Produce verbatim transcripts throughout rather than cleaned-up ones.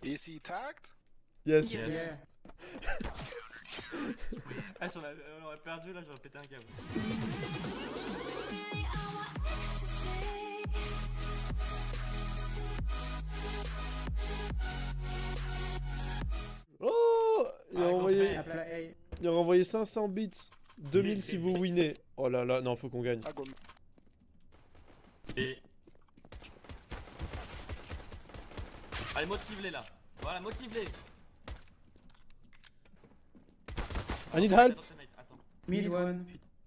Is he tagged? Yes. Yes. Yeah. Ah, si on, a, on aurait perdu là, j'aurais pété un câble. Oh, il a Ah, envoyé, grand Appel à A. il a renvoyé cinq cents bits. deux mille si vous winnez. Oh là là, non, faut qu'on gagne. I go. Et. Allez, motive-les là. Voilà, motive-les. I need help. Attends, mate, attends. Mid one.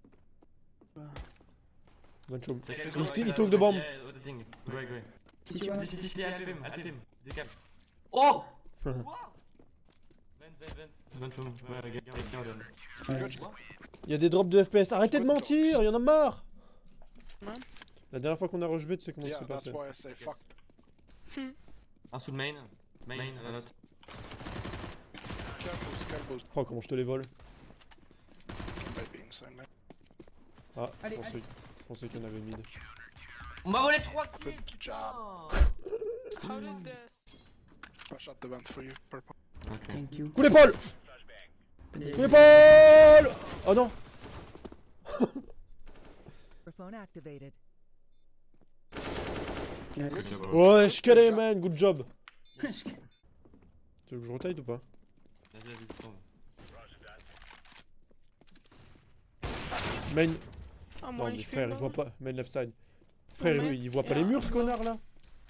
Bonne chaume. C'est Il, il, il took the bomb. Yeah, what the thing. Great, great. Si tu vois. Si, si, si, help him, help him. Du calme. Oh! Wow! Vent, vent, vent. Vent from. Ouais, regarde, regarde. Nice. Il y a des drops de F P S. Arrêtez de mentir, il y en a marre. Ouais. La dernière fois qu'on a rush B, tu sais comment Yeah, c'est that's passé. why I say fuck. Un sous le main. Main, a lot. Careful, elbows. Oh, comment je te les vole. Maybe inside, man. Ah, je Allez, pensais, allez. je pensais qu'il y en avait mid. On m'a volé trois kills! Good job. How did the... I shot the vent for you, purple. Ok. Thank you. Coup d'épaule. Coup d'épaule. Oh non. Microphone activated. Yes. Ouais, je calais, man, good job. Tu veux que je retaille ou pas? Vas-y, vas-y, tombe. Main. Ah, Non, moi, mais je frère, il suis voit pas. Main left side. Frère, main. lui, il voit pas Yeah. les murs, ce connard là.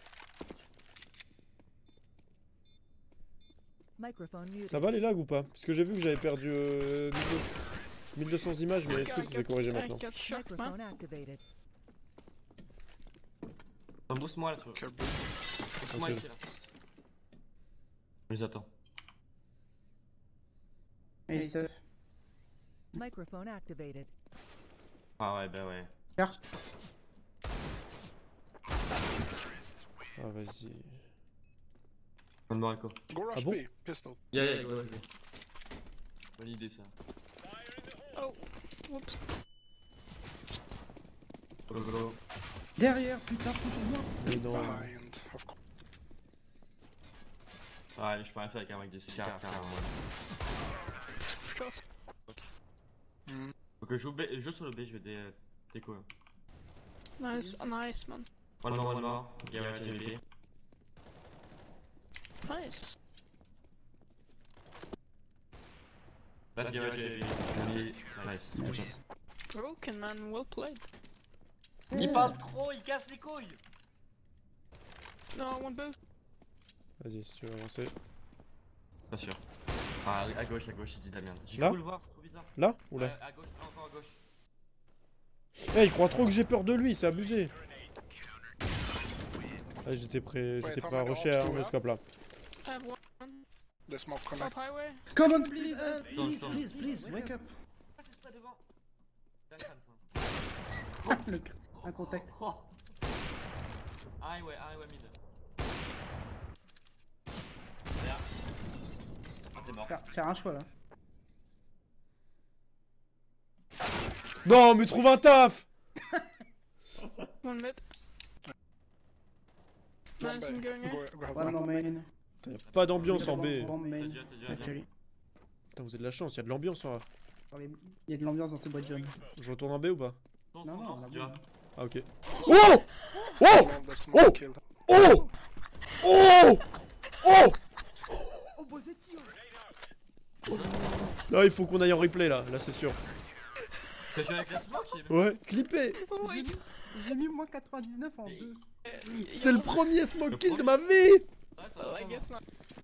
Microphone muted. Ça va les lags ou pas? Parce que j'ai vu que j'avais perdu euh, mille deux cents images, mais est-ce que ça s'est corrigé maintenant? I got shot, man. Microphone activated. Attends, boost-moi là, sur. Careful. Boost-moi Ok. ici là. Je les attends. Hey, Steph. Microphone activated. Ah ouais, bah ouais. Carte. Ah, vas-y. Bonne mort, Echo. Go rush Ah bon? B, pistol. Yeah, yeah, go, go. Bonne idée ça. Oh, whoops. Go, go, go. Derrière, putain, proche-moi. Mais non. Behind, of course. Ouais, je peux rien faire avec un mec de six cartes. Shot. Mm. Faut que je joue, B, je joue sur le B, je vais dé, déco. Nice, nice, man. One more, one more. Garage J V P. Nice. Last garage J V P. Nice. Good job. Broken, man. Well played. Il parle trop, il casse les couilles. No, I want both. Vas-y, si tu veux avancer. Pas sûr. Ah, à gauche, à gauche, il dit Damien. J'ai Là cru le voir, c'est trop bizarre. Là ou là? Ouais, à gauche, encore à gauche. Eh, il croit trop que j'ai peur de lui, c'est abusé. Ah, j'étais prêt, j'étais prêt à rusher à un scope là. I have one. The smoke Top connect. highway. Come on, please, uh, Don't, please, don't. please, please, wake up. Ah, c'est pas devant. T'as le crâne, ça. Le cr- un contact. Oh. Ah ouais, ah ouais, mid. Regarde. Ah, t'es mort. Faire, faire un choix là. Non, mais trouve un taf! One mid. One Nice, B. I'm going Go, in. go have One more one. main. Putain, y a pas d'ambiance en B. Bomb C'est main. déjà, c'est déjà bien. Actually. Putain, vous avez de la chance, y a de l'ambiance en A. Il y a de l'ambiance dans ce bois de jaune. Je retourne en B ou pas? Non, Non, non, non, non, on a tu vois. bon. Ah, ok. Oh! Oh! All the smoke Oh! killed. Oh! Oh! Oh! Là, il faut qu'on aille en replay là, là c'est sûr. T'as joué avec la smoke? j'ai- Ouais, clippé! Oh, wait. J'ai mis moins quatre-vingt-dix-neuf en Mais- deux. C'est le premier smoke kill de ma vie! Ouais, t'as Oh, I raison. guess not.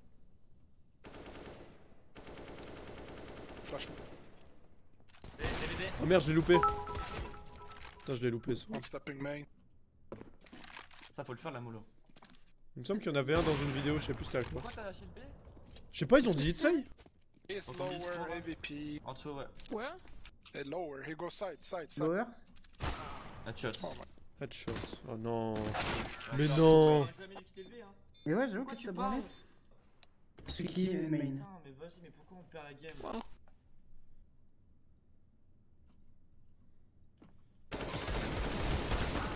Flash. B, B, B, B. Oh merde, je l'ai loupé. Putain, je l'ai loupé ce One stepping main. Ça, faut le faire la mollo. Il me semble qu'il y en avait un dans une vidéo, je sais plus c'était avec quoi. Pourquoi t'as lâché le B? Je sais pas, ils ont dit Itsei? He's On tombe dix, lower, trois. A V P. En dessous, ouais. Where? Hey, lower. He goes side, side, side. Lowers. Headshot. Oh my. Headshot. Oh non. Mais Ça, non. on a jamais dit que c'était le B, hein. Mais ouais, j'avoue Pourquoi que tu ça parles? branlait. Celui qui est main. Putain, mais vas-y, mais pourquoi on perd la game? Wow.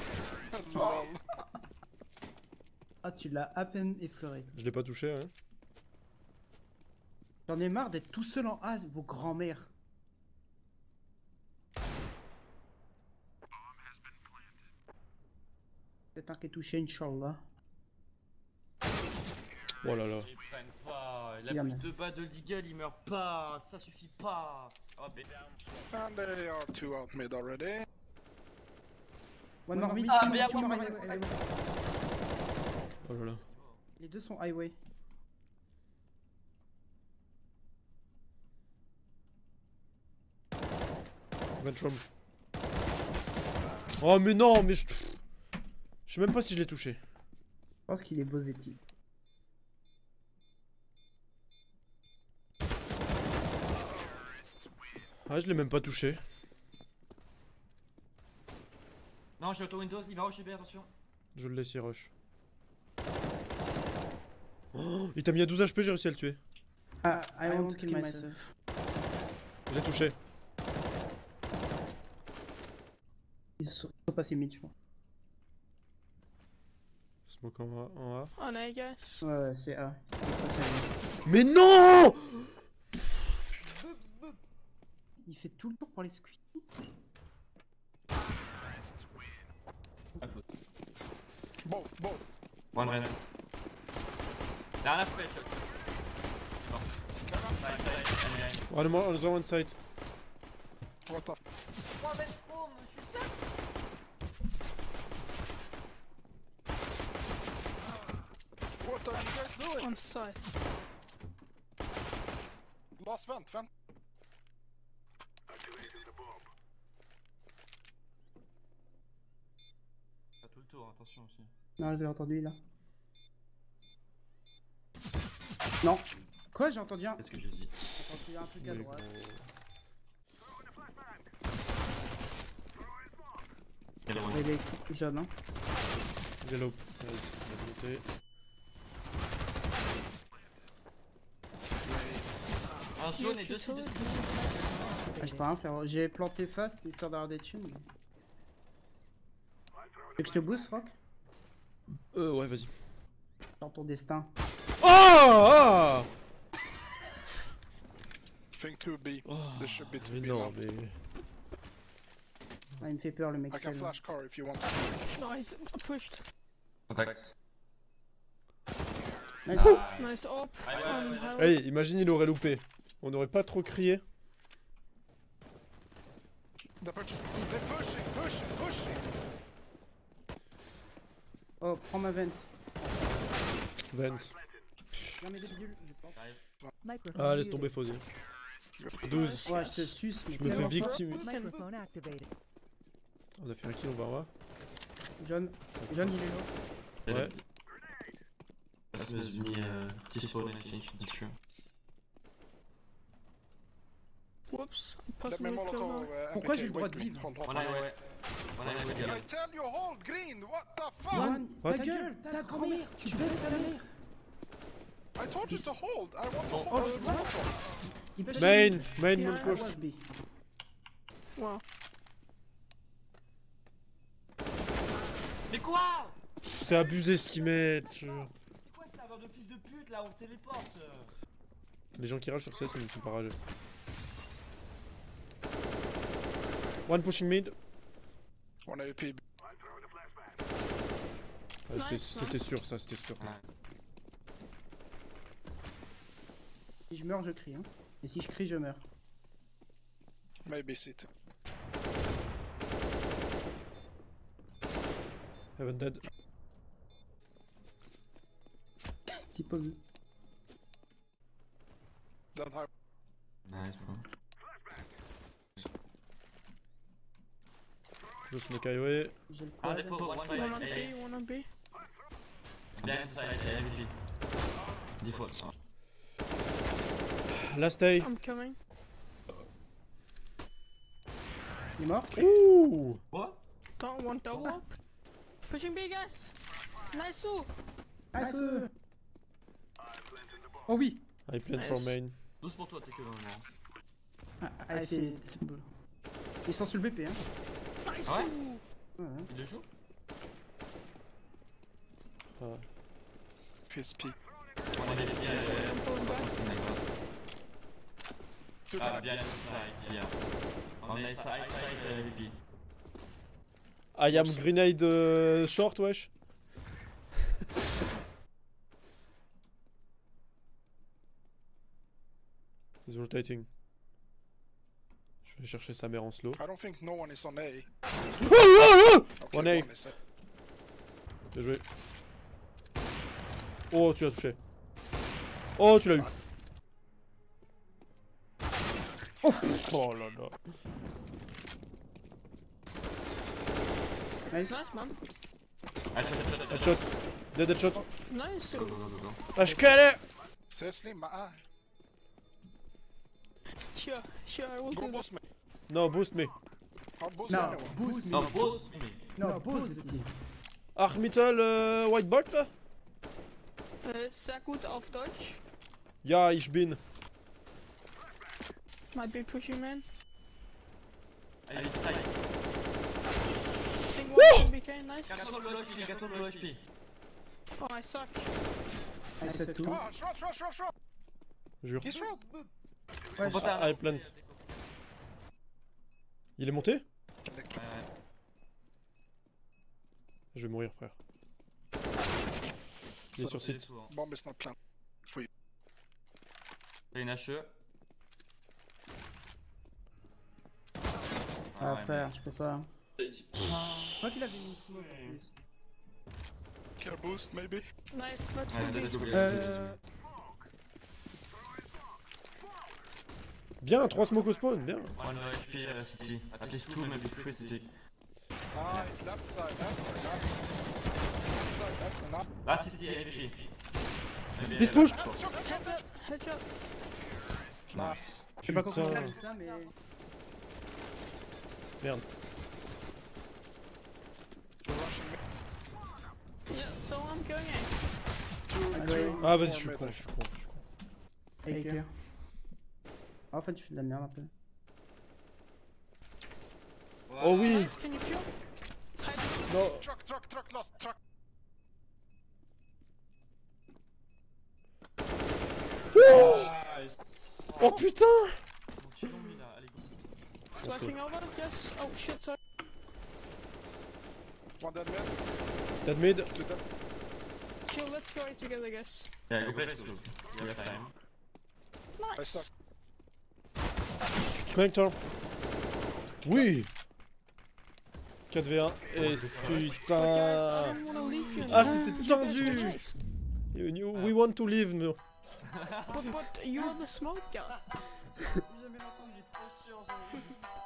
Lol. Ah, tu l'as à peine effleuré. Je l'ai pas touché, hein. J'en ai marre d'être tout seul en A, vos grands-mères. C'est un qui est touché, Inch'Allah. Oh là là. Ils prennent pas. Il a Yann. pris deux balles de Deagle, il meurt pas. Ça suffit pas. Oh, mais... And they are two out mid already. One more mid, Ah, two mais more, à two moi, more moi, highway, moi. highway. Oh là là. Les deux sont highway. Ventrum. Oh mais non, mais je... Je sais même pas si je l'ai touché. Je pense qu'il est Bozetti. Ah, je l'ai même pas touché. Non, j'ai auto Windows, il va rusher B, attention. Je le laisse, il rush. Oh, il t'a mis à douze H P, j'ai réussi à le tuer. Ah, I, want to kill myself. Je l'ai touché. Ils sont sont passés mid, je pense. Smoke en A. En A. On A, guys. Ouais, ouais, c'est A. Ils sont passés mid. Mais non! Il fait tout le tour pour les squeeze. Both, both. One ren. Là, on a fait, shot. C'est mort. Side, side, and behind. One more on the one side. What the f... Oh, mais spawn, je suis seul. What are you guys doing? On site. Last vent, vent. Pas tout le tour, attention aussi. Non, je l'ai entendu là. Non. Quoi, j'ai entendu un. Qu'est-ce que j'ai dit? J'ai entendu un truc à Mais droite. Quel Ouais, il est jaune, hein. Yellow. Vas-y, on va monter. Un jaune et deux sites de sites. Ah, je peux rien faire. J'ai planté fast histoire d'avoir des thunes. mais- Tu veux que je te booste, Rock? Euh, ouais, vas-y. Dans ton destin. Oh! Ah! Think two B. Oh, This should be two mais B non, now. mais... Ah, il me fait peur le mec. I can là. flash car if you want to. Nice. Pushed. Contact. Nice. Nice op. Ouais, ouais, On ouais, ouais. highway. Hey, imagine il aurait loupé. On aurait pas trop crié. The push. They're pushing, pushing, pushing. Oh, prends ma vente. Vent. Non, mais des bidules, je pense. Microphone Ah, laisse muted. tomber, Fauzi. douze. Ouais, je te suce. mais Je me fais tellement victime. Microphone activated. On a fait un kill, on va voir. fort. Jaune. Jaune, il est là. Ouais. Parce que j'ai mis euh, petit spawn et finish, bien sûr. Whoops. Let me Possibly kill molotov. her. Uh, Pourquoi j'ai M K. le droit Wait, de green. vivre? Hold, hold, One hold. highway. One highway, I guys. tell you, hold green. What the fuck? Jaune, What? ta gueule, ta grand-mère, tu baisses ta mère. I told you to hold. I want to Oh, hold. oh, the molotov. Il peut Main, main, Yeah, mon I push. was B. Wow. Mais quoi? C'est abusé ce qu'ils mettent. C'est quoi ce serveur de fils de pute là? On téléporte. Les gens qui ragent sur C S, ils ne sont pas rageux. One pushing mid. One A P. Ah, c'était- Nice, c'était sûr, ça, c'était sûr. Ouais. Si je meurs, je crie. Hein. Et si je crie, je meurs. Maybe sit. Heaven dead. Petit poggy. Don't have. Nice, bro. Je smoke highway. J'ai le Ah, quad. défaut, one One side, on A. B, one on B. Behind side, A, M V P. Default. Last day. I'm coming. Il est mort. Ouh! What? Don't want double up. Pushing B, guys. Nice. Ooh. Ah, ce- Oh oui. I plan for Nice. main. douze pour toi, t'es que dans le moment. Ah, ah, il fait... Ils sont sur le B P, hein. Nice. Ah ouais? Ooh. Ouais, hein. Il le joue? Ah. Fist P. On avait des biens, I'm pulling back. Two Ah, back. behind side, here. On the side, side, uh, V P. I am grenade euh, short, wesh. He's rotating. Je vais aller chercher sa mère en slow. I don't think no one is on A. Oh, oh, oh Okay, One A. one is A. Bien joué. Oh, tu l'as touché. Oh, tu l'as eu. Oh, oh là là. Nice. Nice, man. Headshot, headshot, headshot. Headshot. Dead headshot. Nice. Go, go, go, go, go. Ashkele. Seriously, my eye. Sure, sure, I will Go do that. boost me. No, boost me. I'll boost No, anyone. boost me. No, boost me. No, boost me. Ach, Mittel, äh, White Box? Äh, sehr gut auf Deutsch. Ja, ich bin. Might be pushing, man. I need side. Think one B K, nice. Got all low H P, got all low H P. Oh, I suck. I said two. Come on, shot, shot, shot, shot. Jure. He's shot. Ouais, je- Ah, I plant. Il est monté? Ouais, Je vais mourir, frère. Il est sur site. Bomb is not planted. T'as une H E. Ah ouais, frère, je peux pas. mais- Je crois qu'il avait mis smoke en plus. Kill boost, maybe. Nice, let's Ouais, go. let's go, B. let's go. Euh... Bien, trois smokes au spawn, bien. One low H P, uh, city. At least two, maybe three city. Side, left side, that side, that side. That side, that's enough. Last city, H P. Maybe, He's uh, pushed. Shot, headshot, Headshot, headshot. Nice. Je sais pas comment on Putain. a dit ça, mais... Merde. You're rushing me. Yeah, so I'm going in. Two, Allez. two, Ah, vas-y, four je suis mid, con, I je suis think. con, je suis con. Hey, clear. Ah, en fait, je fais de la merde un peu. Oh oui. Nice, can you kill? I Non. Truck, truck, truck, lost, truck. Oh putain. Ils l'ont mis là, allez go. Flashing over? Yes. Oh shit, sorry. One dead mid, Dead mid. two dead. Chill, let's go A together, guys. Yeah, go play to lose. You have time. I Nice. suck. Connector. Oui. quatre v un. Et But guys, I putain. don't wanna leave you. Ah, man. c'était You tendu. guys were nice. You- you- We want to leave, no. But, but you're the smoke guy. Jamais entendu, il est trop chiant, genre.